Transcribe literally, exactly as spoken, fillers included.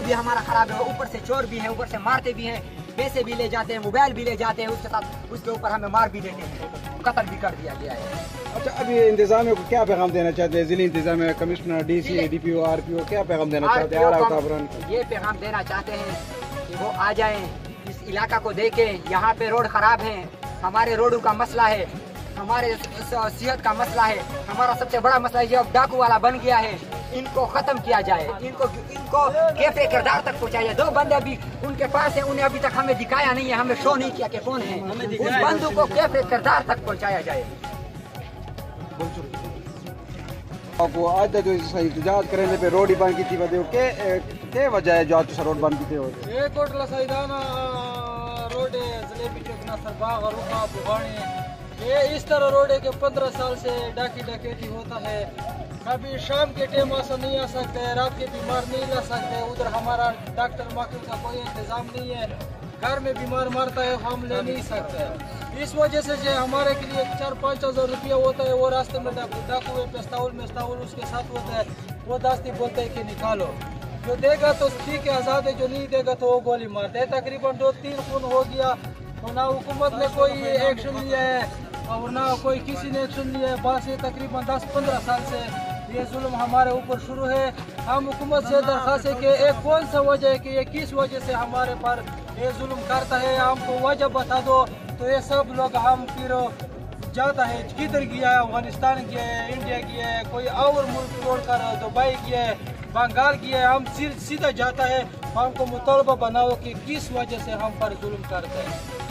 भी हमारा खराब है, ऊपर से चोर भी हैं, ऊपर से मारते भी हैं, पैसे भी ले जाते हैं, मोबाइल भी ले जाते हैं, उसके साथ उसके ऊपर हमें मार भी देते हैं, कत्ल भी कर दिया गया है। अच्छा, अभी इंतजामिया को क्या पैगाम देना चाहते हैं? जिला इंतजामिया, commissioner, D C, D P O, R P O, क्या पैगाम देना चाहते हैं? ये पैगाम देना चाहते हैं कि वो आ जाएं, इस इलाका को देखें। यहाँ पे रोड खराब है, हमारे रोडों का मसला है, हमारे सेहत का मसला है, हमारा सबसे बड़ा मसला है जो डाकू वाला बन गया है, इनको खत्म किया जाए, इनको इनको कैफे किरदार तक पहुँचाया जाए। दो बंदे अभी उनके पास है, उन्हें अभी तक हमें दिखाया नहीं है, हमें शो नहीं किया कि कौन है, उस बंदू को कैफे किरदार तक पहुँचाया जाए। आपको आज जो एहतजाज करने पे रोड बंद की थी के के वजह है जो आज रोड बंद की थी? एक कोटला सैदाना रोड है, जलेबी चौक ना सरबाग और रुका बुगानी, ये इस तरह रोड है कि पंद्रह साल से डाकी डकैती होता है। कभी शाम के टाइम ऐसा नहीं आ सकते, रात के बीमार नहीं ला सकते, उधर हमारा डॉक्टर माकिल का कोई इंतजाम नहीं है, घर में बीमार मरता है, हम ले नहीं सकते। इस वजह से जो हमारे के लिए चार पाँच हज़ार रुपया होता है, वो रास्ते में डाकू पेस्ताउल मेस्ताउल उसके साथ होता है, वो दास्ती बोलते हैं कि निकालो, जो देगा तो ठीक है आज़ाद है, जो नहीं देगा तो वो गोली मारते हैं। तकरीबन दो तीन खून हो गया, तो ना हुकूमत ने कोई एक्शन लिया है और ना कोई किसी ने एक्शन लिया है। बस ये तकरीबन दस पंद्रह साल से ये जुल्म हमारे ऊपर शुरू है। हम हुकूमत से दरख्वास्त है कि एक कौन सा वजह है कि ये किस वजह से हमारे पर ये जुल्म करता है, हमको वजह बता दो, तो ये सब लोग हम फिर जाता है, किधर गया है, अफगानिस्तान गया है, इंडिया गया है, कोई और मुल्क छोड़ कर दुबई गया है, बंगाल गया है, हम सीधा जाता है। हमको मुतालबा बनाओ कि किस वजह से हम पर जुल्म करते हैं।